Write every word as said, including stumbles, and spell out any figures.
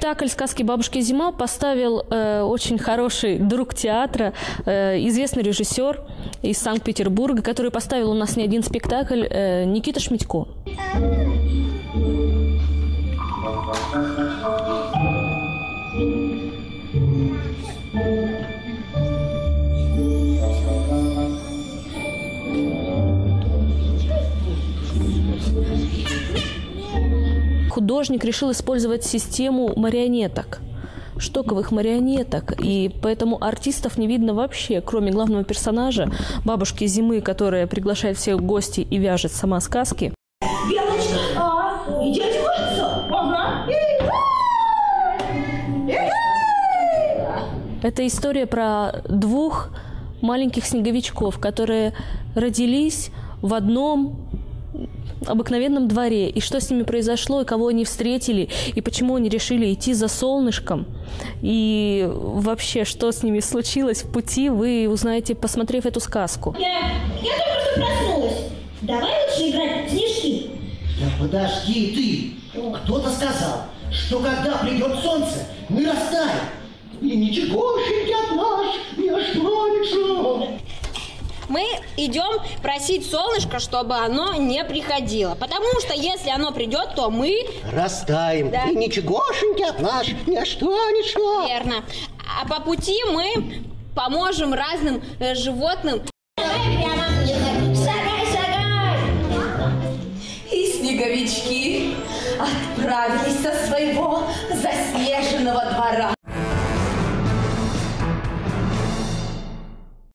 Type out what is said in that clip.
Спектакль «Сказки бабушки Зима» поставил э, очень хороший друг театра, э, известный режиссер из Санкт-Петербурга, который поставил у нас не один спектакль, э, Никита Шмидько. Художник решил использовать систему марионеток, штоковых марионеток, и поэтому артистов не видно вообще, кроме главного персонажа, бабушки Зимы, которая приглашает всех в гости и вяжет сама сказки. Белочка, а, иди одеваться. Ага. Это история про двух маленьких снеговичков, которые родились в одном обыкновенном дворе, и что с ними произошло, и кого они встретили, и почему они решили идти за солнышком, и вообще, что с ними случилось в пути, вы узнаете, посмотрев эту сказку. Я, я только что проснулась. Давай лучше играть в снежки. Да подожди ты! Кто-то сказал, что когда придет солнце, мы растаем. И ничегошеньки от нас не останется. Мы идем просить солнышко, чтобы оно не приходило. Потому что если оно придет, то мы... Растаем. Да. И ничегошеньки от нас не останется. Верно. А по пути мы поможем разным э, животным. Давай прямо, не ходи. Шагай, шагай. И снеговички отправились со своего заснеженного двора.